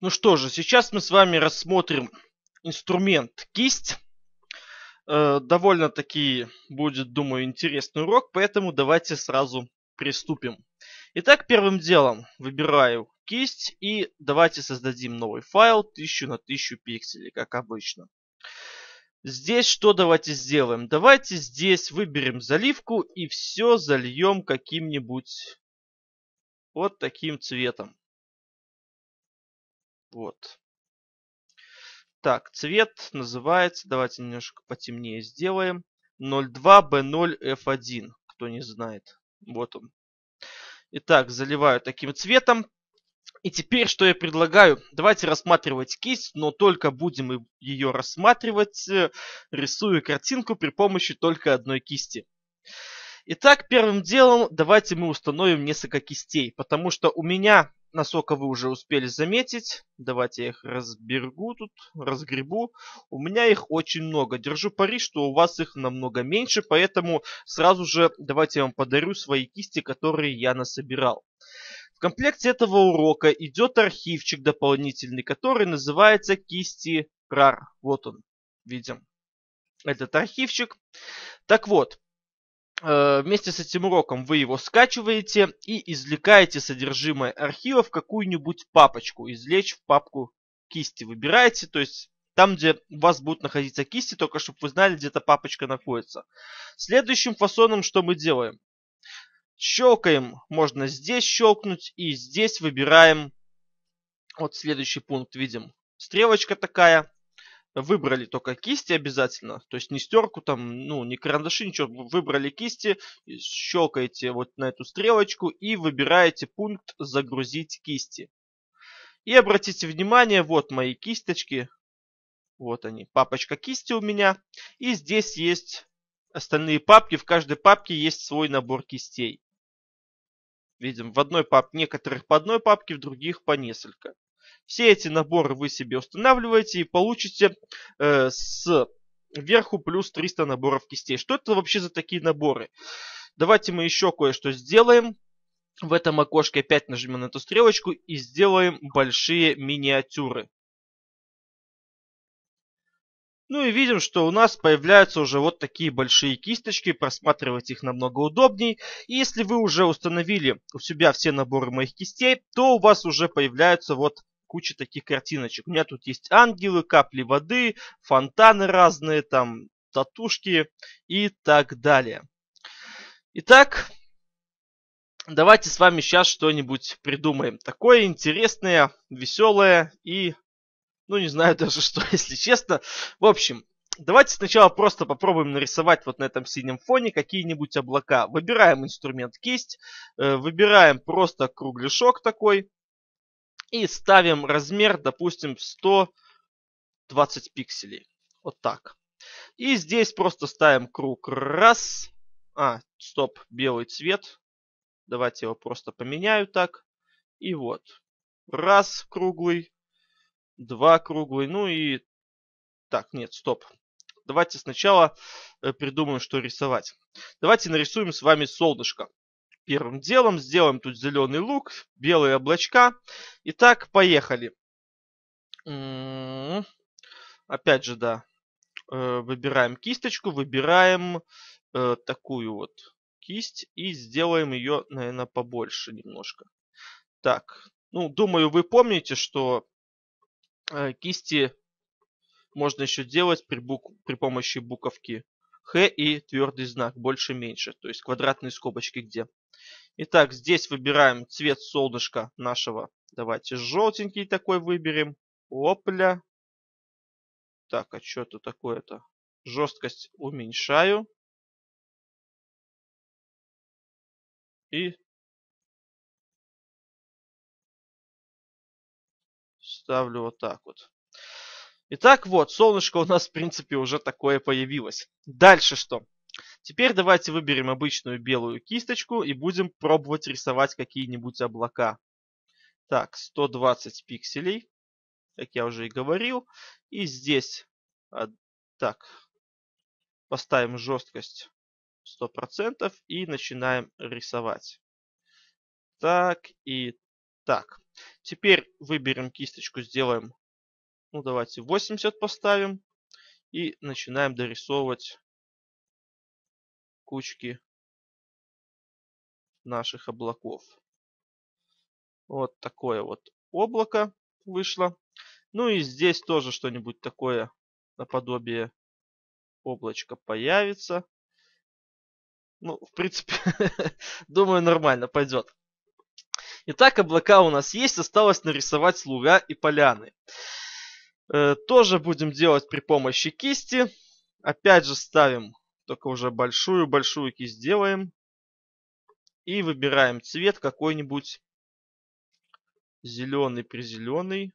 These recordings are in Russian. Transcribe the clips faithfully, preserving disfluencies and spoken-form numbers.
Ну что же, сейчас мы с вами рассмотрим инструмент кисть. Э, довольно-таки будет, думаю, интересный урок, поэтому давайте сразу приступим. Итак, первым делом выбираю кисть и давайте создадим новый файл тысяча на тысячу пикселей, как обычно. Здесь что давайте сделаем? Давайте здесь выберем заливку и все зальем каким-нибудь вот таким цветом. Вот. Так, цвет называется, давайте немножко потемнее сделаем. ноль два бэ ноль эф один, кто не знает. Вот он. Итак, заливаю таким цветом. И теперь, что я предлагаю? Давайте рассматривать кисть, но только будем ее рассматривать, э, рисуя картинку при помощи только одной кисти. Итак, первым делом давайте мы установим несколько кистей, потому что у меня, насколько вы уже успели заметить, давайте я их разбергу тут, разгребу, у меня их очень много. Держу пари, что у вас их намного меньше, поэтому сразу же давайте я вам подарю свои кисти, которые я насобирал. В комплекте этого урока идет архивчик дополнительный, который называется кисти рар. Вот он, видим этот архивчик. Так вот, вместе с этим уроком вы его скачиваете и извлекаете содержимое архива в какую-нибудь папочку. Извлечь в папку кисти выбираете, то есть там, где у вас будут находиться кисти, только чтобы вы знали, где эта папочка находится. Следующим фасоном что мы делаем? Щелкаем, можно здесь щелкнуть и здесь выбираем, вот следующий пункт видим, стрелочка такая. Выбрали только кисти обязательно, то есть не стерку там, ну не карандаши, ничего. Выбрали кисти, щелкаете вот на эту стрелочку и выбираете пункт «Загрузить кисти». И обратите внимание, вот мои кисточки, вот они, папочка кисти у меня. И здесь есть остальные папки, в каждой папке есть свой набор кистей. Видим, в одной папке, некоторых по одной папке, в других по несколько. Все эти наборы вы себе устанавливаете и получите э, сверху плюс триста наборов кистей. Что это вообще за такие наборы? Давайте мы еще кое-что сделаем. В этом окошке опять нажмем на эту стрелочку и сделаем большие миниатюры. Ну и видим, что у нас появляются уже вот такие большие кисточки, просматривать их намного удобней. И если вы уже установили у себя все наборы моих кистей, то у вас уже появляются вот куча таких картиночек. У меня тут есть ангелы, капли воды, фонтаны разные, там татушки и так далее. Итак, давайте с вами сейчас что-нибудь придумаем. Такое интересное, веселое и... Ну, не знаю даже что, если честно. В общем, давайте сначала просто попробуем нарисовать вот на этом синем фоне какие-нибудь облака. Выбираем инструмент кисть, выбираем просто кругляшок такой и ставим размер, допустим, сто двадцать пикселей. Вот так. И здесь просто ставим круг. Раз. А, стоп, белый цвет. Давайте его просто поменяю так. И вот. Раз круглый. Два круглый. Ну и... Так, нет, стоп. Давайте сначала придумаем, что рисовать. Давайте нарисуем с вами солнышко. Первым делом сделаем тут зеленый лук, белые облачка. Итак, поехали. Опять же, да. Выбираем кисточку, выбираем такую вот кисть и сделаем ее, наверное, побольше немножко. Так, ну, думаю, вы помните, что кисти можно еще делать при, бук... при помощи буковки Х и твердый знак больше-меньше, то есть квадратные скобочки где. Итак, здесь выбираем цвет солнышка нашего. Давайте желтенький такой выберем. Опля. Так, а что это такое-то? Жесткость уменьшаю. И ставлю вот так вот. Итак, вот, солнышко у нас, в принципе, уже такое появилось. Дальше что? Теперь давайте выберем обычную белую кисточку и будем пробовать рисовать какие-нибудь облака. Так, сто двадцать пикселей, как я уже и говорил. И здесь, так, поставим жесткость сто процентов и начинаем рисовать. Так и так. Теперь выберем кисточку, сделаем, ну давайте восемьдесят поставим. И начинаем дорисовывать кучки наших облаков. Вот такое вот облако вышло. Ну и здесь тоже что-нибудь такое наподобие облачка появится. Ну, в принципе, думаю, нормально пойдет. Итак, облака у нас есть. Осталось нарисовать луга и поляны. Э, тоже будем делать при помощи кисти. Опять же ставим, только уже большую-большую кисть делаем. И выбираем цвет какой-нибудь зеленый-призеленый.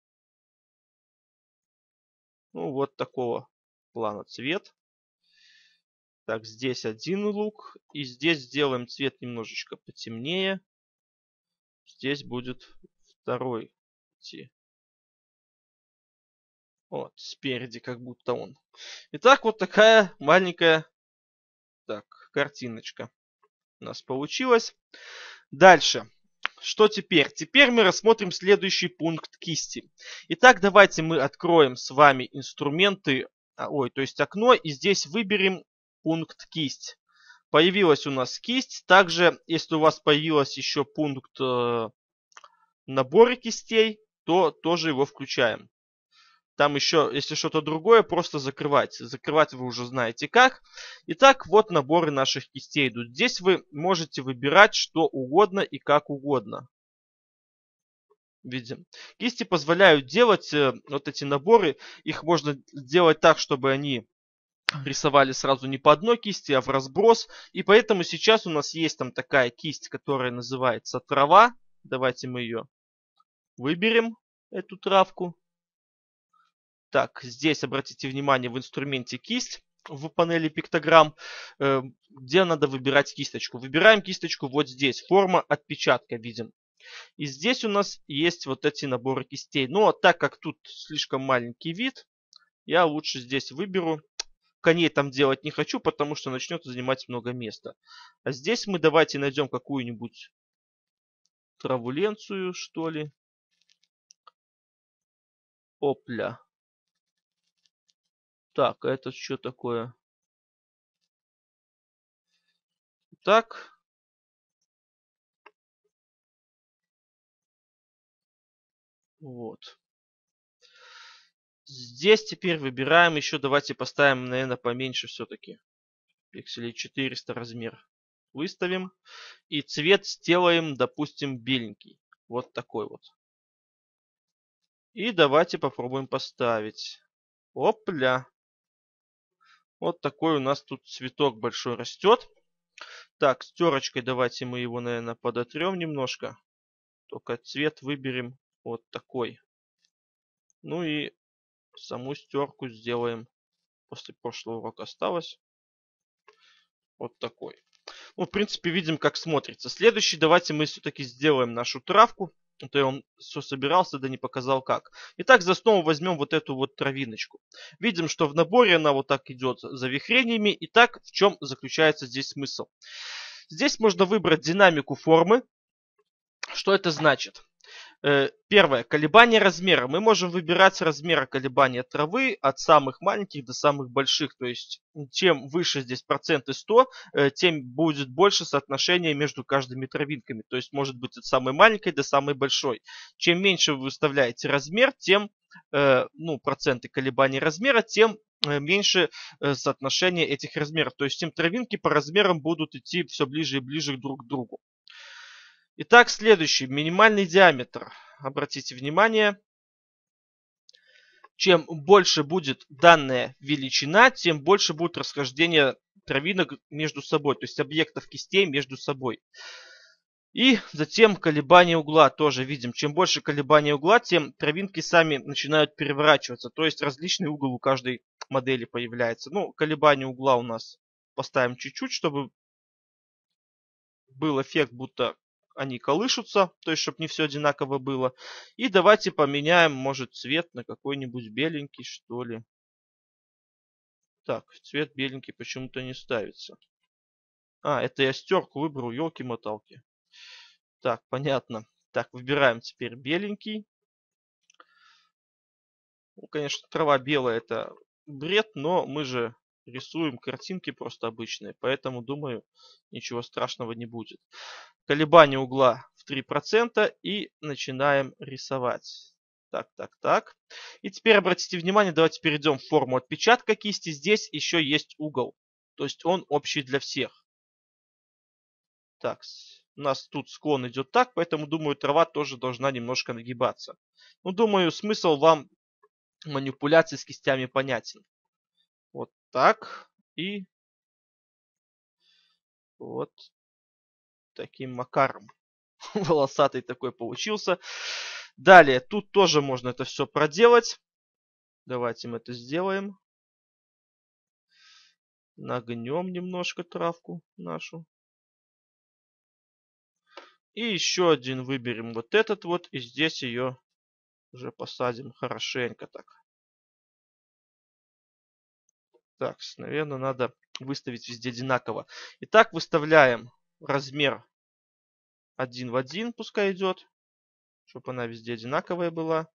Ну, вот такого плана цвет. Так, здесь один лук. И здесь сделаем цвет немножечко потемнее. Здесь будет второй идти. Вот, спереди как будто он. Итак, вот такая маленькая так, картиночка у нас получилась. Дальше. Что теперь? Теперь мы рассмотрим следующий пункт кисти. Итак, давайте мы откроем с вами инструменты, ой, то есть окно, и здесь выберем пункт кисть. Появилась у нас кисть. Также, если у вас появился еще пункт э, набора кистей, то тоже его включаем. Там еще, если что-то другое, просто закрывать. Закрывать вы уже знаете как. Итак, вот наборы наших кистей идут. Здесь вы можете выбирать что угодно и как угодно. Видим. Кисти позволяют делать э, вот эти наборы. Их можно делать так, чтобы они рисовали сразу не по одной кисти, а в разброс. И поэтому сейчас у нас есть там такая кисть, которая называется трава. Давайте мы ее выберем, эту травку. Так, здесь обратите внимание в инструменте кисть в панели пиктограмм, э, где надо выбирать кисточку. Выбираем кисточку вот здесь. Форма отпечатка видим. И здесь у нас есть вот эти наборы кистей. Но так как тут слишком маленький вид, я лучше здесь выберу. Коней там делать не хочу, потому что начнет занимать много места. А здесь мы давайте найдем какую-нибудь травуленцию, что ли. Опля. Так, а это что такое? Так. Вот. Здесь теперь выбираем еще, давайте поставим, наверное, поменьше все-таки. Пикселей четыреста размер. Выставим. И цвет сделаем, допустим, беленький. Вот такой вот. И давайте попробуем поставить. Опля. Вот такой у нас тут цветок большой растет. Так, с терочкой давайте мы его, наверное, подотрем немножко. Только цвет выберем вот такой. Ну и саму стерку сделаем. После прошлого урока осталось. Вот такой. Ну, в принципе, видим, как смотрится. Следующий, давайте мы все-таки сделаем нашу травку. А то я вам все собирался, да не показал как. Итак, за основу возьмем вот эту вот травиночку. Видим, что в наборе она вот так идет завихрениями. Итак, в чем заключается здесь смысл? Здесь можно выбрать динамику формы. Что это значит? Первое. Колебание размера. Мы можем выбирать размеры колебания травы от самых маленьких до самых больших. То есть, чем выше здесь проценты сто, тем будет больше соотношение между каждыми травинками. То есть, может быть от самой маленькой до самой большой. Чем меньше вы выставляете размер, тем ну, проценты колебаний размера, тем меньше соотношение этих размеров. То есть, тем травинки по размерам будут идти все ближе и ближе друг к другу. Итак, следующий. Минимальный диаметр. Обратите внимание. Чем больше будет данная величина, тем больше будет расхождение травинок между собой. То есть объектов кистей между собой. И затем колебание угла тоже видим. Чем больше колебания угла, тем травинки сами начинают переворачиваться. То есть различный угол у каждой модели появляется. Ну, колебание угла у нас поставим чуть-чуть, чтобы был эффект, будто они колышутся, то есть, чтобы не все одинаково было. И давайте поменяем, может, цвет на какой-нибудь беленький, что ли. Так, цвет беленький почему-то не ставится. А, это я стерку выбрал, елки-моталки. Так, понятно. Так, выбираем теперь беленький. Ну, конечно, трава белая это бред, но мы же рисуем картинки просто обычные, поэтому, думаю, ничего страшного не будет. Колебание угла в три процента и начинаем рисовать. Так, так, так. И теперь обратите внимание, давайте перейдем в форму отпечатка кисти. Здесь еще есть угол, то есть он общий для всех. Так, у нас тут склон идет так, поэтому, думаю, трава тоже должна немножко нагибаться. Ну, думаю, смысл вам манипуляций с кистями понятен. Вот так. И вот таким макаром. Волосатый такой получился. Далее, тут тоже можно это все проделать. Давайте мы это сделаем. Нагнем немножко травку нашу. И еще один выберем вот этот вот. И здесь ее уже посадим хорошенько так. Так, наверное, надо выставить везде одинаково. Итак, выставляем размер один в один, пускай идет. Чтобы она везде одинаковая была.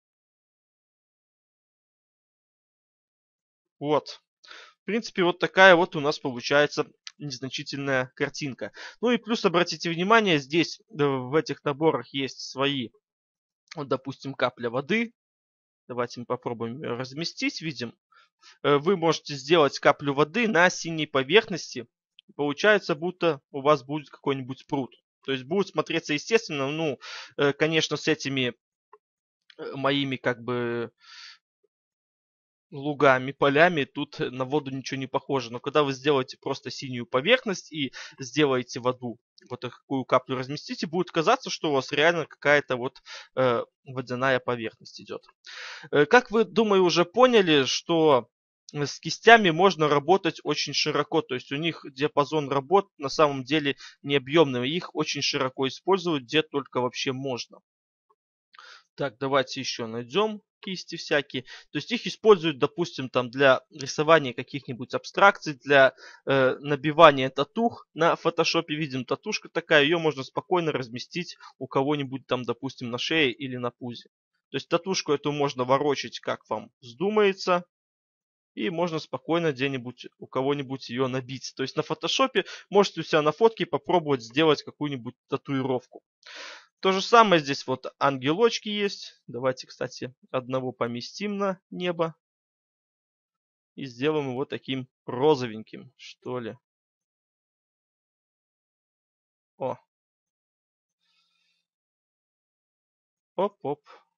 Вот. В принципе, вот такая вот у нас получается незначительная картинка. Ну и плюс, обратите внимание, здесь в этих наборах есть свои, вот, допустим, капля воды. Давайте мы попробуем ее разместить. Видим, вы можете сделать каплю воды на синей поверхности. Получается, будто у вас будет какой-нибудь пруд. То есть будет смотреться естественно, ну, конечно, с этими моими как бы лугами, полями, тут на воду ничего не похоже. Но когда вы сделаете просто синюю поверхность и сделаете воду, вот такую каплю разместите, будет казаться, что у вас реально какая-то вот э, водяная поверхность идет. Э, как вы, думаю, уже поняли, что с кистями можно работать очень широко, то есть у них диапазон работ на самом деле не объемный, их очень широко используют, где только вообще можно. Так, давайте еще найдем кисти всякие. То есть их используют, допустим, там для рисования каких-нибудь абстракций, для э, набивания татух. На фотошопе видим татушка такая, ее можно спокойно разместить у кого-нибудь там, допустим, на шее или на пузе. То есть татушку эту можно ворочать, как вам вздумается. И можно спокойно где-нибудь у кого-нибудь ее набить. То есть на фотошопе можете у себя на фотке попробовать сделать какую-нибудь татуировку. То же самое здесь вот ангелочки есть. Давайте, кстати, одного поместим на небо. И сделаем его таким розовеньким, что ли. О. Оп-оп.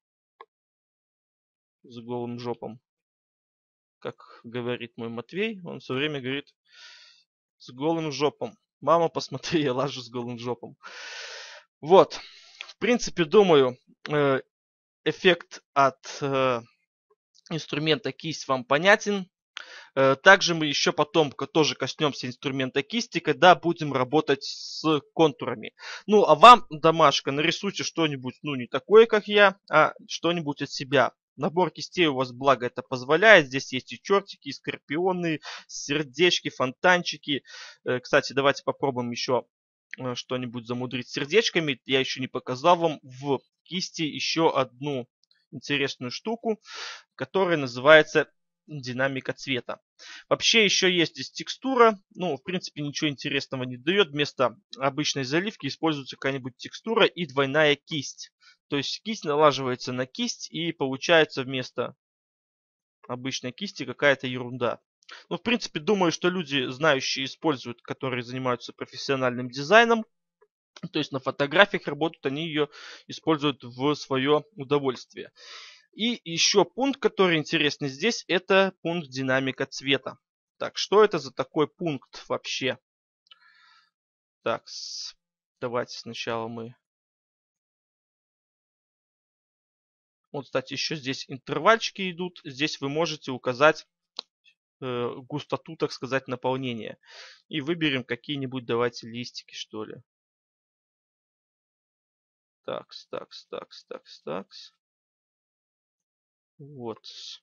С голым жопом. Как говорит мой Матвей, он все время говорит с голым жопом. Мама, посмотри, я лажу с голым жопом. Вот. В принципе, думаю, эффект от инструмента кисть вам понятен. Также мы еще потом тоже коснемся инструмента кисти, когда будем работать с контурами. Ну, а вам, домашка, нарисуйте что-нибудь, ну, не такое, как я, а что-нибудь от себя. Набор кистей у вас, благо, это позволяет. Здесь есть и чертики, и скорпионы, сердечки, фонтанчики. Кстати, давайте попробуем еще что-нибудь замудрить сердечками. Я еще не показал вам в кисти еще одну интересную штуку, которая называется динамика цвета. Вообще еще есть здесь текстура. Ну, в принципе, ничего интересного не дает. Вместо обычной заливки используется какая-нибудь текстура и двойная кисть. То есть кисть налаживается на кисть и получается вместо обычной кисти какая-то ерунда. Ну, в принципе, думаю, что люди, знающие, используют, которые занимаются профессиональным дизайном, то есть на фотографиях работают, они ее используют в свое удовольствие. И еще пункт, который интересный здесь, это пункт динамика цвета. Так, что это за такой пункт вообще? Так, давайте сначала мы... Вот, кстати, еще здесь интервальчики идут. Здесь вы можете указать э, густоту, так сказать, наполнения. И выберем какие-нибудь, давайте, листики, что ли. Такс, такс, такс, такс, такс. Вот.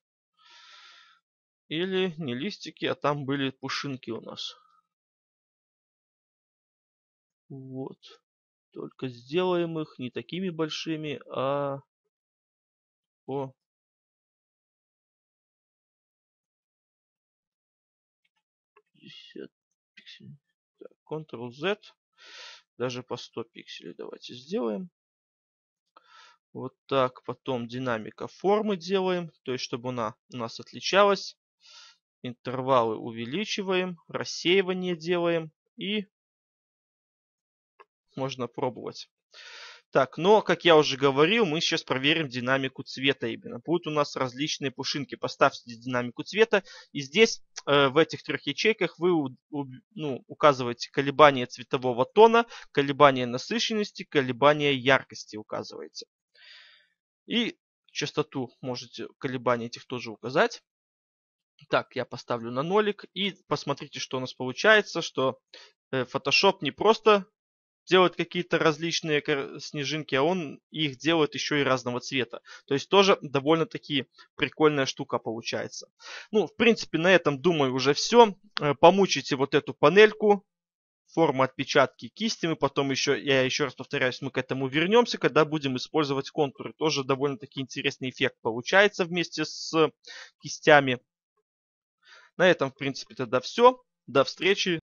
Или не листики, а там были пушинки у нас. Вот. Только сделаем их не такими большими, а по пятьдесят пикселей. Так, контрол зет. Даже по сто пикселей давайте сделаем. Вот так. Потом динамика формы делаем. То есть, чтобы она у нас отличалась. Интервалы увеличиваем. Рассеивание делаем. И можно пробовать. Так, но, как я уже говорил, мы сейчас проверим динамику цвета именно. Будут у нас различные пушинки. Поставьте динамику цвета. И здесь, э, в этих трех ячейках, вы у, у, ну, указываете колебания цветового тона, колебания насыщенности, колебания яркости указываете. И частоту можете колебания этих тоже указать. Так, я поставлю на нолик. И посмотрите, что у нас получается, что э, Photoshop не просто делает какие-то различные снежинки, а он их делает еще и разного цвета. То есть тоже довольно-таки прикольная штука получается. Ну, в принципе, на этом, думаю, уже все. Помучите вот эту панельку. Форма отпечатки кисти. Мы потом еще, я еще раз повторяюсь, мы к этому вернемся, когда будем использовать контуры. Тоже довольно-таки интересный эффект получается вместе с кистями. На этом, в принципе, тогда все. До встречи.